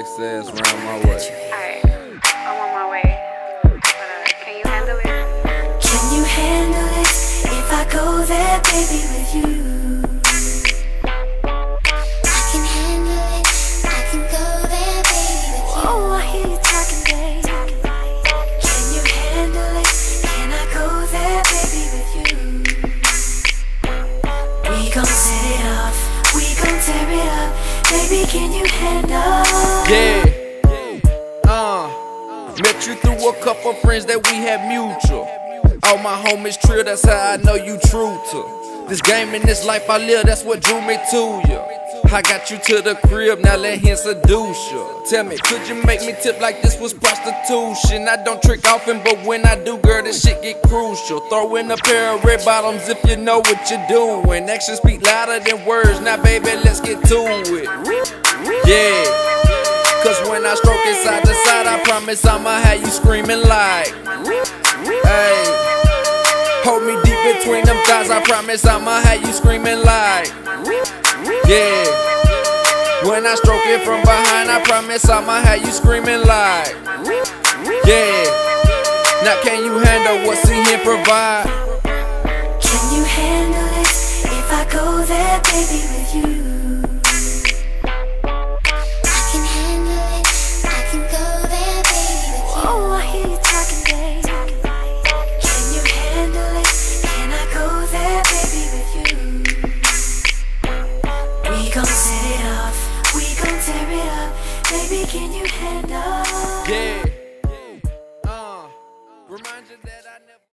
sexy ass round my way. Alright, I'm on my way. But, can you handle it? Can you handle it if I go there, baby, with you? I can handle it, I can go there, baby, with you. Oh, I hear you talking, babe. Can you handle it? Can I go there, baby, with you? We gon' set it off, we gon' tear it up. Baby, can you handle? Yeah. Met you through a couple friends that we had mutual. All my homies trill, that's how I know you true to this game and this life I live, that's what drew me to you. I got you to the crib, now let him seduce you. Tell me, could you make me tip like this was prostitution? I don't trick often, but when I do, girl, this shit get crucial. Throw in a pair of red bottoms if you know what you're doing. Actions speak louder than words, now baby, let's get to it. Yeah. Cause when I stroke it side to side, I promise I'ma have you screaming like, hey. Hold me deep between them thighs, I promise I'ma have you screaming like, yeah. When I stroke it from behind, I promise I'ma have you screaming like, yeah. Now can you handle what CN provide? Can you handle it if I go there, baby, with you? We gon' set it off, we gon' tear it up. Baby, can you handle? Yeah. Remind you that I never